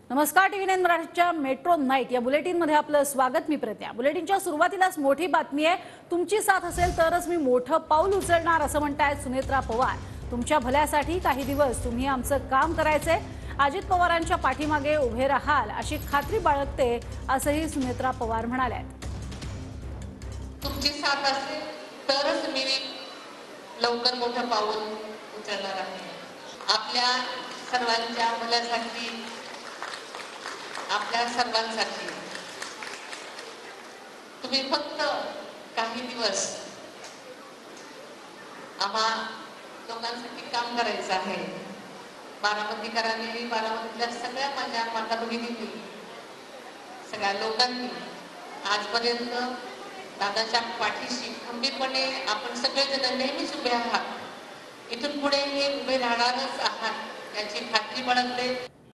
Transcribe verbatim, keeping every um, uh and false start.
नमस्कार, TV nine मराठीच्या metro night या बुलेटिन मध्ये आपलं स्वागत। मी प्रत्या। बुलेटिनच्या सुरुवातीलाच मोठी बातमी आहे। तुमची साथ असेल तरच मी मोठं पाऊल उचलणार असं म्हणतायत सुनेत्रा पवार। तुमच्या भल्यासाठी काही दिवस तुम्ही आमचं काम करायचंय, अजित पवारांच्या पाठीमागे उभे राहाल अशी खात्री बाळगते असंही सुनेत्रा पवार म्हणाल्या। तुमची साथ असेल तरच मी लवकर मोठं पाऊल उचलणार आहे। आपल्या सर्वांच्या भल्यासाठी, आपल्या सर्वांसाठी तुम्ही फक्त काही दिवस आम्हा लोकांसाठी काम करायचं आहे। बारामतीकरांनी, बारामतीतल्या सगळ्या माझ्या माता भगिनींनी, सगळ्या लोकांनी आजपर्यंत दादाच्या पाठीशी खंबीरपणे आपण सगळेजण नेहमीच उभे आहात। इथून पुढे हे उभे राहणारच आहात याची खात्री बाळगते।